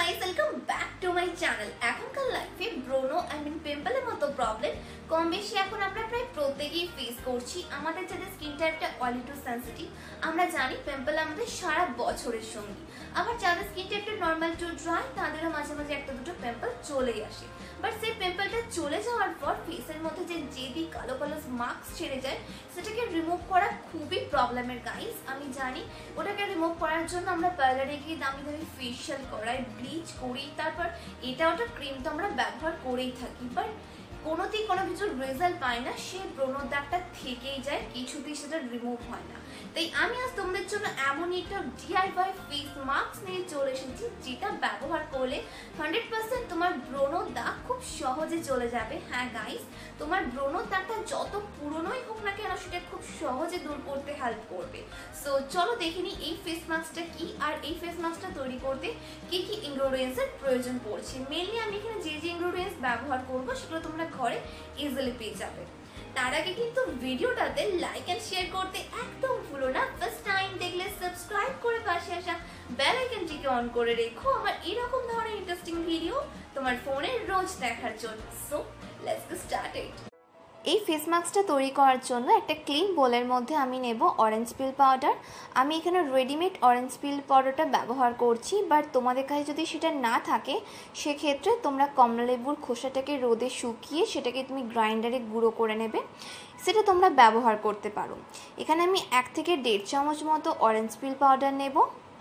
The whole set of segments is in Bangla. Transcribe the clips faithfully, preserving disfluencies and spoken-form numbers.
guys, welcome back to my channel. এখনকার লাইফে ব্রোনো আই মিন পিম্পলের মতো প্রবলেম কম বেশি এখন আমরা প্রায় প্রত্যেকেই ফেস করছি। আমাদের যাদের স্কিন টাইপটা অয়েলি টু সেনসিটিভ, আমরা জানি পিম্পল আমাদের সারা বছরের সঙ্গী। আবার যাদের স্কিন টাইপটা নর্মাল টু ড্রাই, তাদেরও মাঝে মাঝে একটা দুটো পিম্পল চলেই আসে। বাট সেই পিম্পলটা চলে যাওয়ার পর ফেসের মধ্যে যে জেদি কালো কালো মার্কস ছেড়ে যায়, সেটাকে রিমুভ করা খুবই প্রবলেমের গাইস। আমি জানি ওটাকে রিমুভ করার জন্য আমরা পার্লারে গিয়ে দামি দামি ফেশিয়াল করাই, ব্লিচ করি, তারপর এটা ওটা ক্রিম তো আমরা ব্যবহার করেই থাকি, বাট কোনোতেই কোনো কিছুর রেজাল্ট পাই না। সে ব্রণ দাগটা থেকেই যায়, কিছুতেই সেটা রিমুভ হয় না। তাই আমি আজ তোমাদের জন্য এমন একটা ডিআইওয়াই ফেস মাস্ক নিয়ে চলে এসেছি, যেটা ব্যবহার করলে হান্ড্রেড পার্সেন্ট তোমার ব্রণ দাগ খুব সহজে চলে যাবে। হ্যাঁ গাইস, তোমার ব্রণ দাগটা যত পুরনোই হোক না কেন, সেটা খুব সহজে দূর করতে হেল্প করবে। সো চলো দেখে নিই এই ফেস মাস্কটা কি, আর এই ফেস মাস্কটা তৈরি করতে কি কি ইনগ্রেডিয়েন্টসের প্রয়োজন পড়ছে। মেনলি আমি এখানে যে যে ইনগ্রেডিয়েন্টস ব্যবহার করবো সেগুলো তোমরা ঘরে ইজিলি পেয়ে যাবে। তার আগে কিন্তু ভিডিওটাতে লাইক এন্ড শেয়ার করতে একদম ভুলো না। ফার্স্ট টাইম দেখলে সাবস্ক্রাইব করে পাশে আসা বেল আইকনটিকে অন করে রেখো আমার এরকম ধরনের ইন্টারেস্টিং ভিডিও তোমার ফোনে রোজ দেখার জন্য। So let's get started. এই ফেস মাস্কটা তৈরি করার জন্য একটা ক্লিন বোলের মধ্যে আমি নেব অরেঞ্জ পিল পাউডার। আমি এখানে রেডিমেড অরেঞ্জ পিল পাউডারটা ব্যবহার করছি, বাট তোমাদের কাছে যদি সেটা না থাকে সেক্ষেত্রে তোমরা কমলালেবুর খোসাটাকে রোদে শুকিয়ে সেটাকে তুমি গ্রাইন্ডারে গুঁড়ো করে নেবে, সেটা তোমরা ব্যবহার করতে পারো। এখানে আমি এক থেকে দেড় চামচ মতো অরেঞ্জ পিল পাউডার নেব।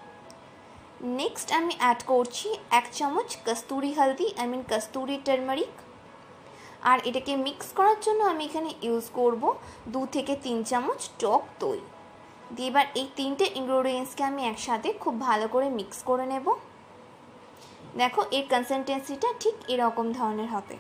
নেক্সট আমি অ্যাড করছি এক চামচ কস্তুরি হলদি, আই মিন কস্তুরি টারমারিক। আর এটাকে মিক্স করার জন্য আমি এখানে ইউজ করব দু থেকে তিন চামচ টক দই দিয়ে। এবার এই তিনটে ইনগ্রেডিয়েন্টসকে আমি একসাথে খুব ভালো করে মিক্স করে নেব। দেখো এর কনসিস্টেন্সিটা ঠিক এরকম ধরনের হবে।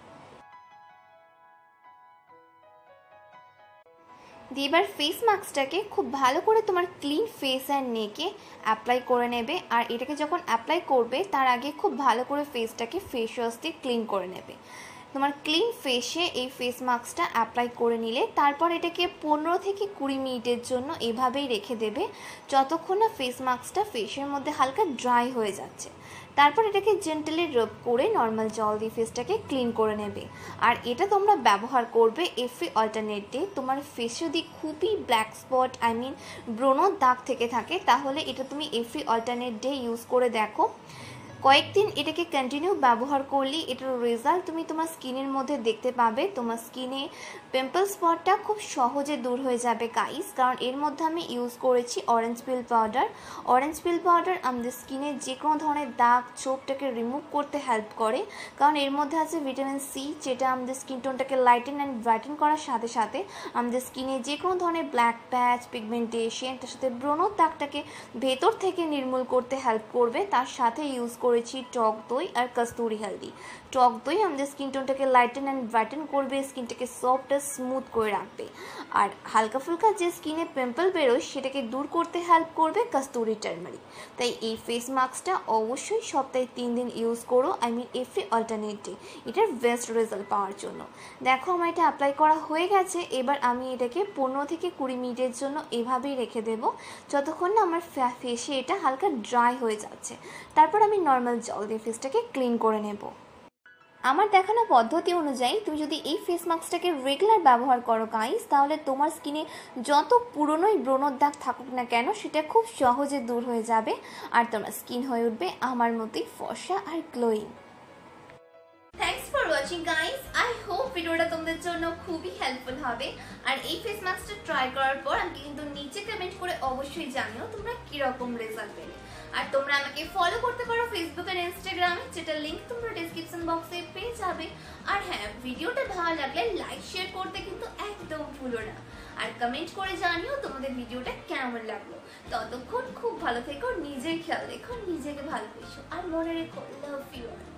দিয়ে এবার ফেস মাস্কটাকে খুব ভালো করে তোমার ক্লিন ফেস অ্যান্ড নেকে অ্যাপ্লাই করে নেবে। আর এটাকে যখন অ্যাপ্লাই করবে তার আগে খুব ভালো করে ফেসটাকে ফেস ওয়াশ দিয়ে ক্লিন করে নেবে। তোমার ক্লিন ফেসে এই ফেস মাস্কটা অ্যাপ্লাই করে নিলে তারপর এটাকে পনেরো থেকে কুড়ি মিনিটের জন্য এভাবেই রেখে দেবে, যতক্ষণ না ফেস মাস্কটা ফেসের মধ্যে হালকা ড্রাই হয়ে যাচ্ছে। তারপর এটাকে জেন্টালি রাব করে নর্মাল জল দিয়ে ফেসটাকে ক্লিন করে নেবে। আর এটা তোমরা ব্যবহার করবে এফি অল্টারনেট ডে। তোমার ফেসে যদি খুবই ব্ল্যাক স্পট আই মিন ব্রণ দাগ থেকে থাকে, তাহলে এটা তুমি এফি অল্টারনেট ডে ইউজ করে দেখো। কয়েকদিন এটাকে কন্টিনিউ ব্যবহার করলে এটার রেজাল্ট তুমি তোমার স্কিনের মধ্যে দেখতে পাবে। তোমার স্কিনে পিম্পল স্পটটা খুব সহজে দূর হয়ে যাবে গাইস, কারণ এর মধ্যে আমি ইউজ করেছি orange peel powder. Orange peel powder আমাদের স্কিনে যে কোনো ধরনের দাগ ছোপটাকে রিমুভ করতে হেল্প করে, কারণ এর মধ্যে আছে ভিটামিন সি, যেটা আমাদের স্কিন টোনটাকে লাইটেন অ্যান্ড ব্রাইটেন করার সাথে সাথে আমাদের স্কিনে যে কোনো ধরনের ব্ল্যাক প্যাচ, পিগমেন্টেশন, তার সাথে ব্রণ দাগটাকে ভেতর থেকে নির্মূল করতে হেল্প করবে। তার সাথে ইউজ করে টক দই আর কস্তুরি হলদি। টক দই আমাদের স্কিন টোনটাকে লাইটেন অ্যান্ড ব্রাইটেন করবে, স্কিনটাকে সফট আর স্মুথ করে রাখবে। আর হালকা ফুলকা যে স্কিনে পিম্পল বেরোয় সেটাকে দূর করতে হেল্প করবে কস্তুরি টারমারিক। তাই এই ফেস মাস্কটা অবশ্যই সপ্তাহে তিন দিন ইউজ করো, I mean every alternate day, এটার বেস্ট রেজাল্ট পাওয়ার জন্য। দেখো আমার এটা অ্যাপ্লাই করা হয়ে গেছে। এবার আমি এটাকে পনেরো থেকে কুড়ি মিনিটের জন্য এভাবেই রেখে দেবো, যতক্ষণ না আমার ফেসে এটা হালকা ড্রাই হয়ে যাচ্ছে। তারপর আমি নর্মাল জল দিয়ে ফেসটাকে ক্লিন করে নেব। আমার দেখানো পদ্ধতি অনুযায়ী তুমি যদি এই ফেস মাস্কটাকে রেগুলার ব্যবহার করো গাইস, তাহলে তোমার স্কিনে যত পুরনোই ব্রণর দাগ থাকুক না কেন, সেটা খুব সহজে দূর হয়ে যাবে। আর তোমার স্কিন হয়ে উঠবে আমার মতোই ফর্সা আর glowing. Thanks for watching guys. I hope ভিডিওটা তোমাদের জন্য খুবই হেল্পফুল হবে। আর এই ফেস মাস্কটা ট্রাই করার পর আমাকে কিন্তু নিচে কমেন্ট করে অবশ্যই জানিও তোমরা কিরকম রেজাল্ট পেলে। আর তোমরা আমাকে ফলো করতে পারো ফেসবুক আর ইনস্টাগ্রামে, যেটা লিংক তোমরা ডেসক্রিপশন বক্সে পেয়ে যাবে। আর হ্যাঁ, ভিডিওটা ভালো লাগলে লাইক শেয়ার করতে কিন্তু একদম ভুলো না। আর কমেন্ট করে জানিও তোমাদের ভিডিওটা কেমন লাগলো। ততক্ষণ খুব ভালো থেকো, নিজের খেয়াল রেখো, নিজেকে ভালোবেসো, আর মনে রেখো লাভ ইউ।